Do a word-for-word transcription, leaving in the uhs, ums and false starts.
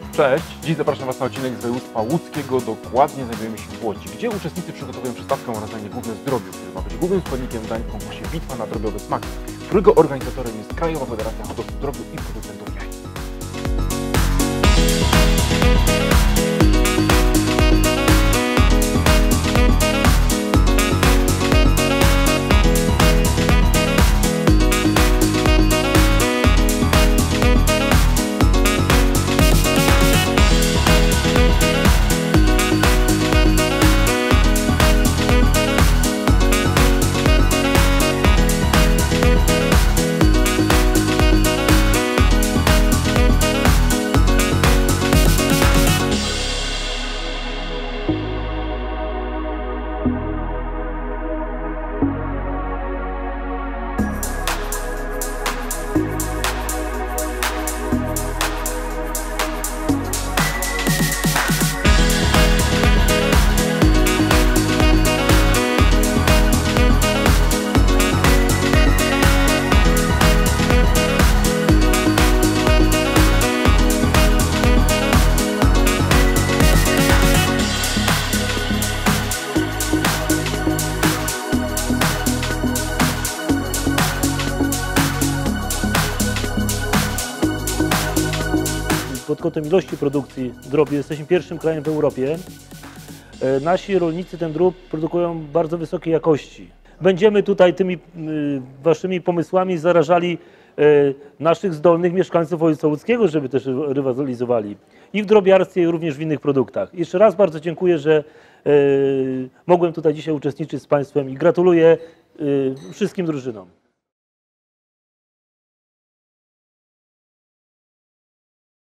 Cześć, dziś zapraszam Was na odcinek z województwa łódzkiego. Dokładnie znajdujemy się w Łodzi, gdzie uczestnicy przygotowują przystawkę oraz danie główne z drobiu, które ma być głównym składnikiem dań w konkursie Bitwa na drobiowe smaki, którego organizatorem jest Krajowa Federacja Hodowców Drobiu i Producentów Jaj. Pod kątem ilości produkcji drobiu jesteśmy pierwszym krajem w Europie. Nasi rolnicy ten drób produkują bardzo wysokiej jakości. Będziemy tutaj tymi waszymi pomysłami zarażali naszych zdolnych mieszkańców województwa łódzkiego, żeby też rywalizowali i w drobiarstwie, i również w innych produktach. Jeszcze raz bardzo dziękuję, że mogłem tutaj dzisiaj uczestniczyć z Państwem i gratuluję wszystkim drużynom.